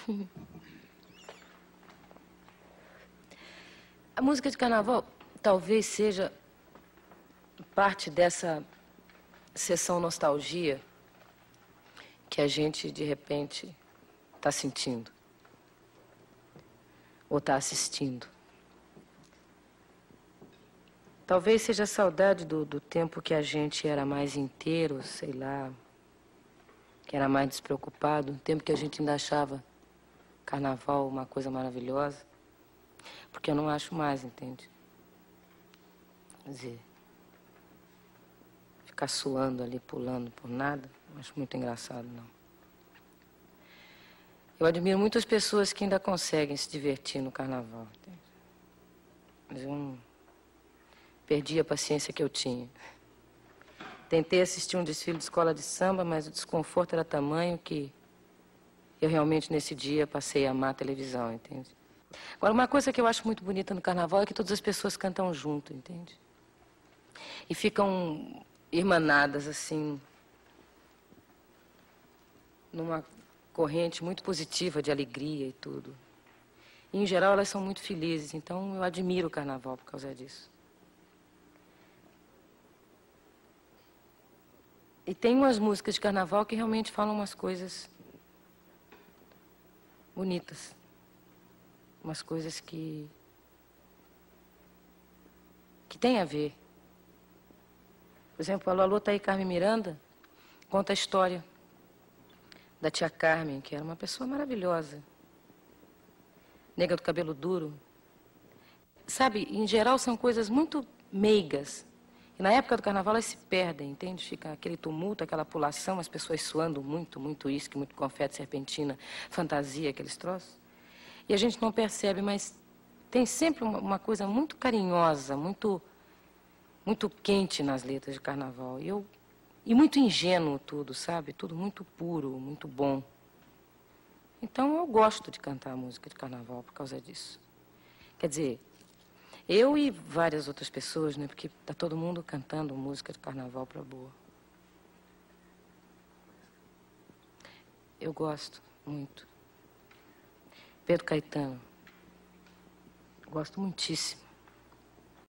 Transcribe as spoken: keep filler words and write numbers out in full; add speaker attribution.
Speaker 1: A música de carnaval talvez seja parte dessa sessão nostalgia que a gente, de repente, está sentindo ou está assistindo. Talvez seja a saudade do, do tempo que a gente era mais inteiro, sei lá, que era mais despreocupado, um tempo que a gente ainda achava carnaval uma coisa maravilhosa, porque eu não acho mais, entende? Quer dizer, ficar suando ali, pulando por nada, não acho muito engraçado, não. Eu admiro muitas pessoas que ainda conseguem se divertir no carnaval, entende? Mas eu não perdi a paciência que eu tinha. Tentei assistir um desfile de escola de samba, mas o desconforto era tamanho que eu realmente, nesse dia, passei a amar a televisão, entende? Agora, uma coisa que eu acho muito bonita no carnaval é que todas as pessoas cantam junto, entende? E ficam irmanadas, assim, numa corrente muito positiva de alegria e tudo. E, em geral, elas são muito felizes, então eu admiro o carnaval por causa disso. E tem umas músicas de carnaval que realmente falam umas coisas bonitas. Umas coisas que... que tem a ver. Por exemplo, Alô, Alô, tá aí Carmen Miranda conta a história da tia Carmen, que era uma pessoa maravilhosa. Nega do cabelo duro. Sabe, em geral são coisas muito meigas. E na época do carnaval elas se perdem, entende? Fica aquele tumulto, aquela pulação, as pessoas suando muito, muito uísque, muito confete, serpentina, fantasia, aqueles troços. E a gente não percebe, mas tem sempre uma, uma coisa muito carinhosa, muito, muito quente nas letras de carnaval. E, eu, e muito ingênuo tudo, sabe? Tudo muito puro, muito bom. Então eu gosto de cantar música de carnaval por causa disso. Quer dizer, eu e várias outras pessoas, né? Porque tá todo mundo cantando música de carnaval pra boa. Eu gosto muito. Pedro Caetano. Gosto muitíssimo.